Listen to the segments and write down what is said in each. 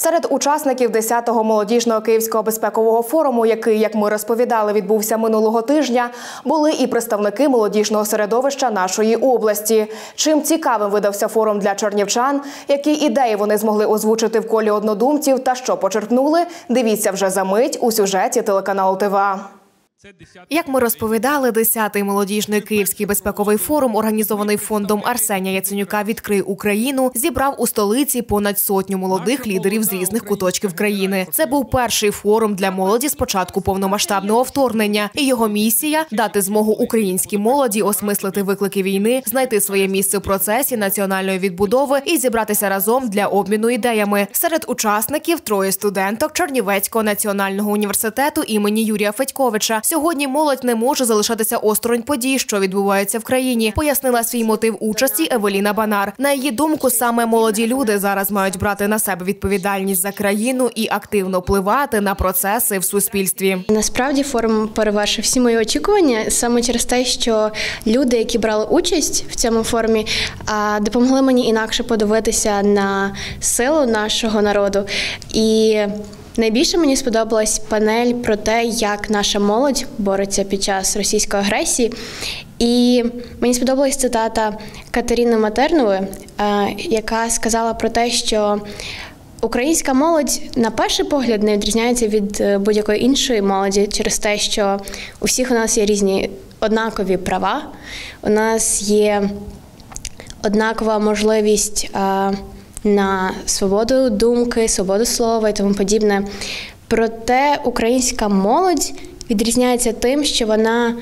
Серед учасників 10-го молодіжного Київського безпекового форуму, який, як ми розповідали, відбувся минулого тижня, були і представники молодіжного середовища нашої області. Чим цікавим видався форум для чернівчан, які ідеї вони змогли озвучити в колі однодумців та що почерпнули, дивіться вже за мить у сюжеті телеканалу ТВА. Як ми розповідали, 10-й молодіжний Київський безпековий форум, організований фондом Арсенія Яценюка «Відкрий Україну», зібрав у столиці понад сотню молодих лідерів з різних куточків країни. Це був перший форум для молоді з початку повномасштабного вторгнення. І його місія – дати змогу українській молоді осмислити виклики війни, знайти своє місце в процесі національної відбудови і зібратися разом для обміну ідеями. Серед учасників – 3 студенток Чернівецького національного університету імені Юрія Федьковича. Сьогодні молодь не може залишатися осторонь подій, що відбуваються в країні, пояснила свій мотив участі Евеліна Банар. На її думку, саме молоді люди зараз мають брати на себе відповідальність за країну і активно впливати на процеси в суспільстві. Насправді форум перевершив всі мої очікування саме через те, що люди, які брали участь в цьому форумі, допомогли мені інакше подивитися на силу нашого народу. І найбільше мені сподобалась панель про те, як наша молодь бореться під час російської агресії. І мені сподобалась цитата Катерини Матернової, яка сказала про те, що українська молодь на перший погляд не відрізняється від будь-якої іншої молоді через те, що у всіх у нас є різні однакові права, у нас є однакова можливість на свободу думки, свободу слова і тому подібне. Проте українська молодь відрізняється тим, що вона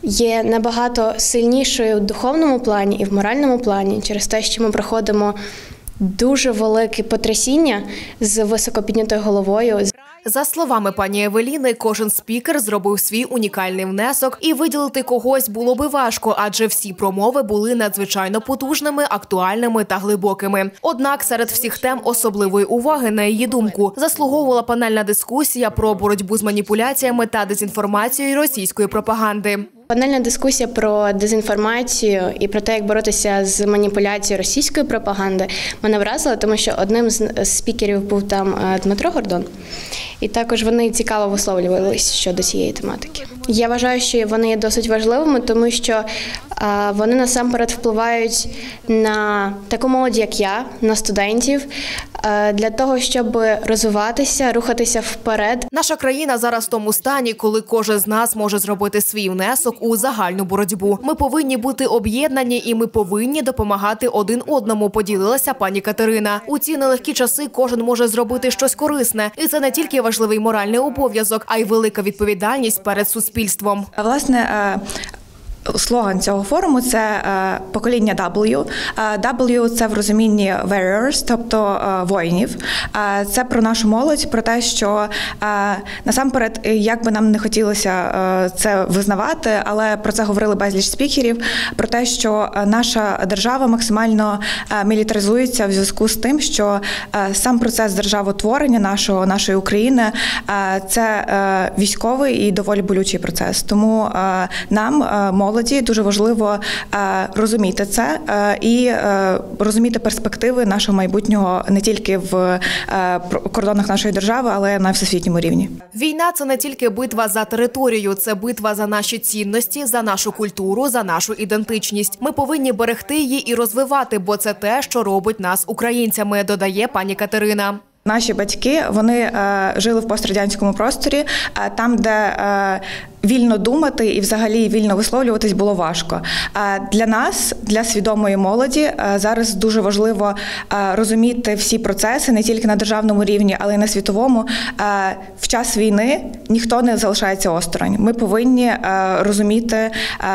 є набагато сильнішою в духовному плані і в моральному плані через те, що ми проходимо дуже велике потрясіння з високо піднятою головою. За словами пані Евеліни, кожен спікер зробив свій унікальний внесок, і виділити когось було би важко, адже всі промови були надзвичайно потужними, актуальними та глибокими. Однак серед всіх тем особливої уваги, на її думку, заслуговувала панельна дискусія про боротьбу з маніпуляціями та дезінформацією російської пропаганди. Панельна дискусія про дезінформацію і про те, як боротися з маніпуляцією російської пропаганди, мене вразила, тому що одним з спікерів був там Дмитро Гордон. І також вони цікаво висловлювалися щодо цієї тематики. Я вважаю, що вони є досить важливими, тому що вони насамперед впливають на таку молодь, як я, на студентів, для того, щоб розвиватися, рухатися вперед. Наша країна зараз в тому стані, коли кожен з нас може зробити свій внесок у загальну боротьбу. Ми повинні бути об'єднані і ми повинні допомагати один одному, поділилася пані Катерина. У ці нелегкі часи кожен може зробити щось корисне. І це не тільки важливий моральний обов'язок, а й велика відповідальність перед суспільством. Власне, слоган цього форуму – це покоління W. W – це в розумінні warriors, тобто воїнів. Це про нашу молодь, про те, що насамперед, як би нам не хотілося це визнавати, але про це говорили безліч спікерів, про те, що наша держава максимально мілітаризується в зв'язку з тим, що сам процес державотворення нашої України – це військовий і доволі болючий процес. Тому нам, молоді, дуже важливо розуміти це і розуміти перспективи нашого майбутнього не тільки в кордонах нашої держави, але й на всесвітньому рівні. Війна – це не тільки битва за територію, це битва за наші цінності, за нашу культуру, за нашу ідентичність. Ми повинні берегти її і розвивати, бо це те, що робить нас українцями, додає пані Катерина. Наші батьки, вони жили в пострадянському просторі, там, де вільно думати і взагалі вільно висловлюватись було важко. Для нас, для свідомої молоді, зараз дуже важливо розуміти всі процеси не тільки на державному рівні, але й на світовому. В час війни ніхто не залишається осторонь. Ми повинні розуміти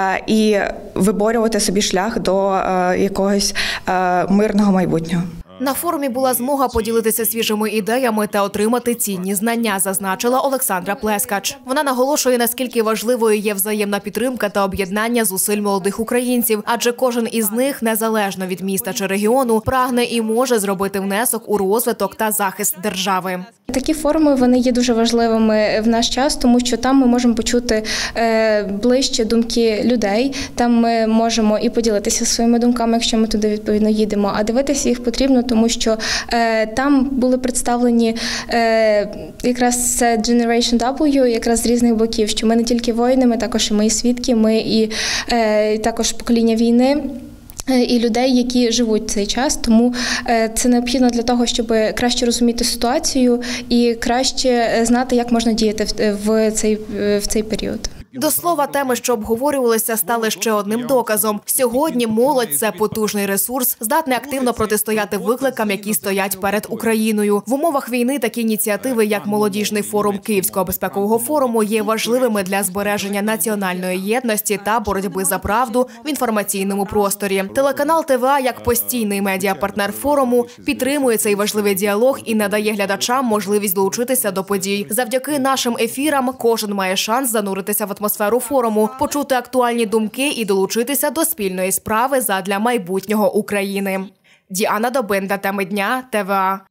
і виборювати собі шлях до якогось мирного майбутнього. На форумі була змога поділитися свіжими ідеями та отримати цінні знання, зазначила Олександра Плескач. Вона наголошує, наскільки важливою є взаємна підтримка та об'єднання зусиль молодих українців, адже кожен із них, незалежно від міста чи регіону, прагне і може зробити внесок у розвиток та захист держави. Такі форуми, вони є дуже важливими в наш час, тому що там ми можемо почути ближче думки людей, там ми можемо і поділитися своїми думками, якщо ми туди відповідно їдемо, а дивитися їх потрібно, тому що там були представлені якраз це Generation W, якраз з різних боків, що ми не тільки воїни, ми також і мої свідки, ми і також покоління війни. І людей, які живуть цей час, тому це необхідно для того, щоб краще розуміти ситуацію і краще знати, як можна діяти в цей період. До слова, теми, що обговорювалися, стали ще одним доказом. Сьогодні молодь – це потужний ресурс, здатний активно протистояти викликам, які стоять перед Україною. В умовах війни такі ініціативи, як молодіжний форум Київського безпекового форуму, є важливими для збереження національної єдності та боротьби за правду в інформаційному просторі. Телеканал ТВА, як постійний медіапартнер форуму, підтримує цей важливий діалог і надає глядачам можливість долучитися до подій. Завдяки нашим ефірам кожен має шанс зануритися в атмосферу форуму, почути актуальні думки і долучитися до спільної справи задля майбутнього України. Діана Добинда, теми дня, ТВА.